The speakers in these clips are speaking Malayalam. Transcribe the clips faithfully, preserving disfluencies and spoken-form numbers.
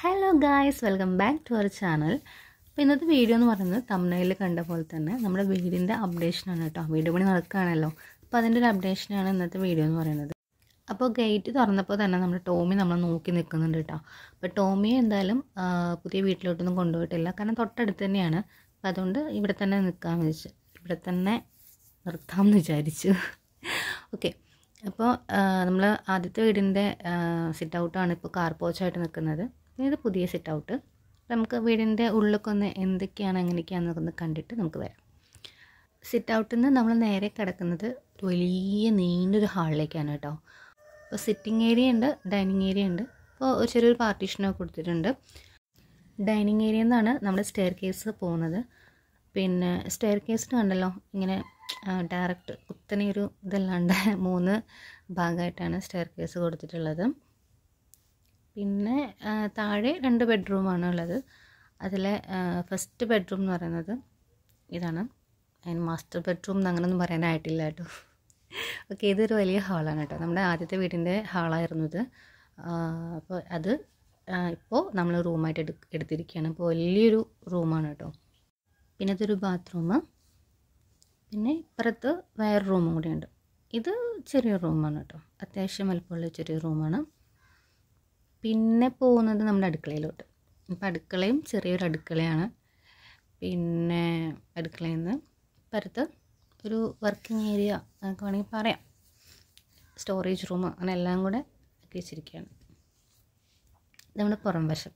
Hello guys, welcome back to our channel. അപ്പോൾ ഇന്നത്തെ വീഡിയോ എന്ന് പറയുന്നത് തംബ്നെയിൽ കണ്ട പോലെ തന്നെ നമ്മുടെ വീടിൻ്റെ അപ്ഡേഷനാണ് കേട്ടോ. വീട് പണി നടക്കുകയാണല്ലോ, അപ്പോൾ അതിൻ്റെ ഒരു അപ്ഡേഷനാണ് ഇന്നത്തെ വീഡിയോ എന്ന് പറയുന്നത്. അപ്പോൾ ഗേറ്റ് തുറന്നപ്പോൾ തന്നെ നമ്മുടെ ടോമി നമ്മളെ നോക്കി നിൽക്കുന്നുണ്ട് കേട്ടോ. അപ്പോൾ ടോമിയെ എന്തായാലും പുതിയ വീട്ടിലോട്ടൊന്നും കൊണ്ടുപോയിട്ടില്ല, കാരണം തൊട്ടടുത്ത് തന്നെയാണ്. അപ്പോൾ അതുകൊണ്ട് ഇവിടെ തന്നെ നിൽക്കാമെന്ന് വെച്ച് ഇവിടെ തന്നെ നിർത്താമെന്ന് വിചാരിച്ചു. ഓക്കെ, അപ്പോൾ നമ്മൾ ആദ്യത്തെ വീടിൻ്റെ സിറ്റ് ഔട്ടാണ് ഇപ്പോൾ കാർ പോച്ചായിട്ട് നിൽക്കുന്നത്. ഇത് പുതിയ സിറ്റ് ഔട്ട്. നമുക്ക് വീടിൻ്റെ ഉള്ളിലൊക്കെ ഒന്ന് എന്തൊക്കെയാണ് എങ്ങനെയൊക്കെയാണെന്നൊക്കെ ഒന്ന് കണ്ടിട്ട് നമുക്ക് വരാം. സിറ്റ് ഔട്ടിൽ നിന്ന് നമ്മൾ നേരെ കിടക്കുന്നത് വലിയ നീണ്ടൊരു ഹാളിലേക്കാണ് കേട്ടോ. അപ്പോൾ സിറ്റിംഗ് ഏരിയ ഉണ്ട്, ഡൈനിങ് ഏരിയ ഉണ്ട്. അപ്പോൾ ഒരു ചെറിയൊരു പാർട്ടീഷനൊക്കെ കൊടുത്തിട്ടുണ്ട്. ഡൈനിങ് ഏരിയയിൽ നിന്നാണ് നമ്മുടെ സ്റ്റെയർ കേസ് പോകുന്നത്. പിന്നെ സ്റ്റെയർ കേസിന് കണ്ടല്ലോ ഇങ്ങനെ ഡയറക്റ്റ് കുത്തനെ ഒരു ഇതല്ലാണ്ട് മൂന്ന് ഭാഗമായിട്ടാണ് സ്റ്റെയർ കേസ് കൊടുത്തിട്ടുള്ളത്. പിന്നെ താഴെ രണ്ട് ബെഡ്റൂമാണ് ഉള്ളത്. അതിലെ ഫസ്റ്റ് ബെഡ്റൂം എന്ന് പറയുന്നത് ഇതാണ്. അതിന് മാസ്റ്റർ ബെഡ്റൂം എന്ന് അങ്ങനെയൊന്നും പറയാനായിട്ടില്ല കേട്ടോ. ഓക്കെ, ഇതൊരു വലിയ ഹാളാണ് കേട്ടോ. നമ്മുടെ ആദ്യത്തെ വീടിൻ്റെ ഹാളായിരുന്നു ഇത്. അപ്പോൾ അത് ഇപ്പോൾ നമ്മൾ റൂമായിട്ട് എടു എടുത്തിരിക്കുകയാണ്. ഇപ്പോൾ വലിയൊരു റൂമാണ് കേട്ടോ. പിന്നെ ഇതൊരു ബാത്റൂം. പിന്നെ ഇപ്പുറത്ത് വേറെ റൂമും കൂടിയുണ്ട്. ഇത് ചെറിയ റൂമാണ് കേട്ടോ, അത്യാവശ്യം വലുപ്പമുള്ള ചെറിയ റൂമാണ്. പിന്നെ പോകുന്നത് നമ്മുടെ അടുക്കളയിലോട്ട്. ഇപ്പം അടുക്കളയും ചെറിയൊരു അടുക്കളയാണ്. പിന്നെ അടുക്കളയിൽ നിന്ന് ഇപ്പുറത്ത് ഒരു വർക്കിംഗ് ഏരിയ എന്നൊക്കെ വേണമെങ്കിൽ പറയാം, സ്റ്റോറേജ് റൂം, അങ്ങനെ എല്ലാം കൂടെ ആക്കി വെച്ചിരിക്കുകയാണ്. നമ്മുടെ പുറം വശം.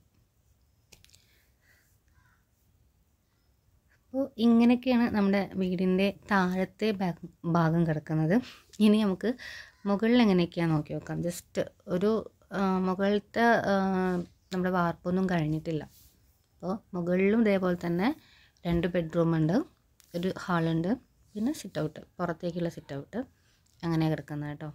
അപ്പോൾ ഇങ്ങനെയൊക്കെയാണ് നമ്മുടെ വീടിൻ്റെ താഴത്തെ ഭാഗം കിടക്കുന്നത്. ഇനി നമുക്ക് മുകളിൽ എങ്ങനെയൊക്കെയാണെന്ന് നോക്കി നോക്കാം. ജസ്റ്റ് ഒരു മുകളിലത്തെ നമ്മുടെ വാർപ്പൊന്നും കഴിഞ്ഞിട്ടില്ല. അപ്പോൾ മുകളിലും ഇതേപോലെ തന്നെ രണ്ട് ബെഡ്റൂമുണ്ട്, ഒരു ഹാളുണ്ട്, പിന്നെ സിറ്റ് ഔട്ട്, പുറത്തേക്കുള്ള സിറ്റ് ഔട്ട്, അങ്ങനെ കിടക്കുന്നത് കേട്ടോ.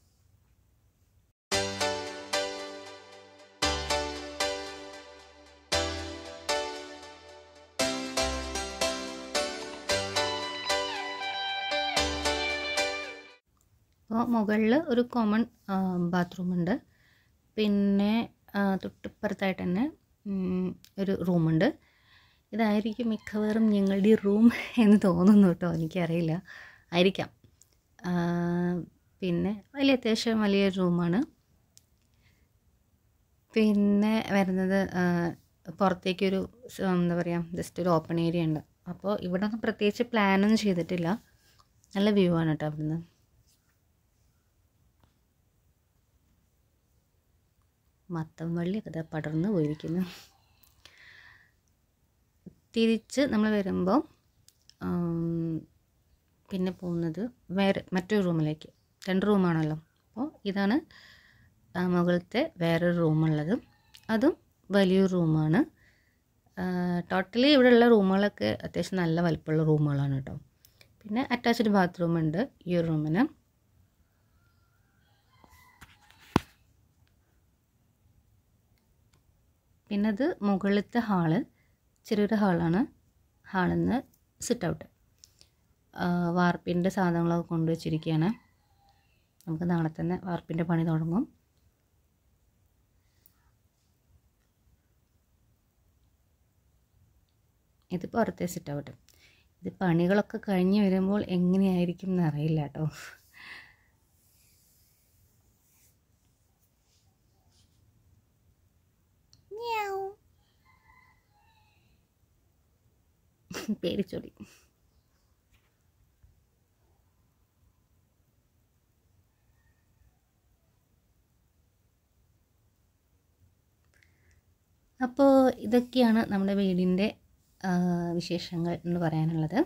അപ്പോൾ മുകളിൽ ഒരു കോമൺ ബാത്റൂമുണ്ട്. പിന്നെ തൊട്ടിപ്പുറത്തായിട്ട് തന്നെ ഒരു റൂമുണ്ട്. ഇതായിരിക്കും മിക്കവാറും ഞങ്ങളുടെ റൂം എന്ന് തോന്നുന്നു കേട്ടോ, എനിക്കറിയില്ല, ആയിരിക്കാം. പിന്നെ വലിയ അത്യാവശ്യം വലിയ റൂമാണ്. പിന്നെ വരുന്നത് പുറത്തേക്കൊരു എന്താ പറയുക, ജസ്റ്റ് ഒരു ഓപ്പൺ ഏരിയ ഉണ്ട്. അപ്പോൾ ഇവിടെ ഒന്നും പ്രത്യേകിച്ച് പ്ലാനൊന്നും ചെയ്തിട്ടില്ല. നല്ല വ്യൂ ആണ് കേട്ടോ അവിടുന്ന്. മത്തം വള്ളിയൊക്കെ ഇതാ പടർന്ന് പോയിരിക്കുന്നു. തിരിച്ച് നമ്മൾ വരുമ്പോൾ പിന്നെ പോകുന്നത് വേറെ മറ്റൊരു റൂമിലേക്ക്. രണ്ട് റൂമാണല്ലോ. അപ്പോൾ ഇതാണ് മുകളിലത്തെ വേറൊരു റൂമുള്ളത്. അതും വലിയൊരു റൂമാണ്. ടോട്ടലി ഇവിടെയുള്ള റൂമുകളൊക്കെ അത്യാവശ്യം നല്ല വലുപ്പമുള്ള റൂമുകളാണ് കേട്ടോ. പിന്നെ അറ്റാച്ച്ഡ് ബാത്റൂമുണ്ട് ഈ ഒരു റൂമിന്. പിന്നെ അത് മുകളിലത്തെ ഹാള്, ചെറിയൊരു ഹാളാണ്. ഹാളിൽ നിന്ന് സിറ്റ് ഔട്ട്, വാർപ്പിൻ്റെ സാധനങ്ങളൊക്കെ കൊണ്ടുവച്ചിരിക്കുകയാണ്. നമുക്ക് നാളെ തന്നെ വാർപ്പിൻ്റെ പണി തുടങ്ങും. ഇത് പുറത്തെ സിറ്റ് ഔട്ട്. ഇത് പണികളൊക്കെ കഴിഞ്ഞ് വരുമ്പോൾ എങ്ങനെയായിരിക്കും എന്നറിയില്ല കേട്ടോ. പേടിച്ചോടി. അപ്പോൾ ഇതൊക്കെയാണ് നമ്മുടെ വീടിൻ്റെ വിശേഷങ്ങൾ എന്ന് പറയാനുള്ളത്.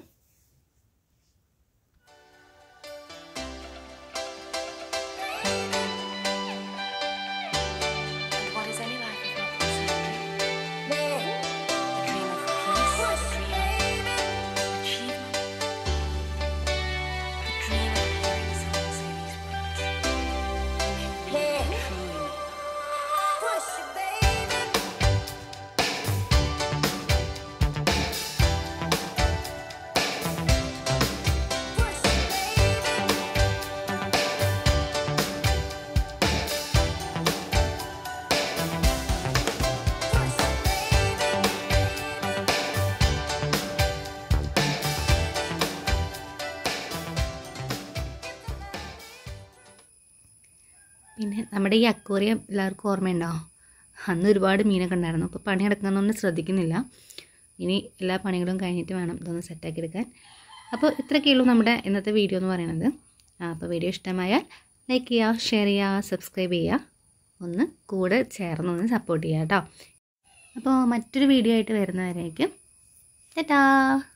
പിന്നെ നമ്മുടെ ഈ അക്വേറിയം എല്ലാവർക്കും ഓർമ്മയുണ്ടോ? അന്ന് ഒരുപാട് മീനൊക്കെ ഉണ്ടായിരുന്നു. അപ്പോൾ പണി നടക്കുന്നതൊന്നും ശ്രദ്ധിക്കുന്നില്ല. ഇനി എല്ലാ പണികളും കഴിഞ്ഞിട്ട് വേണം ഇതൊന്ന് സെറ്റാക്കി എടുക്കാൻ. അപ്പോൾ ഇത്രയൊക്കെയുള്ളൂ നമ്മുടെ ഇന്നത്തെ വീഡിയോ എന്ന് പറയുന്നത്. അപ്പോൾ വീഡിയോ ഇഷ്ടമായാൽ ലൈക്ക് ചെയ്യുക, ഷെയർ ചെയ്യുക, സബ്സ്ക്രൈബ് ചെയ്യുക, ഒന്ന് കൂടെ ചേർന്നൊന്ന് സപ്പോർട്ട് ചെയ്യുക കേട്ടോ. അപ്പോൾ മറ്റൊരു വീഡിയോ ആയിട്ട് വരുന്നവരേക്കും ടാറ്റാ.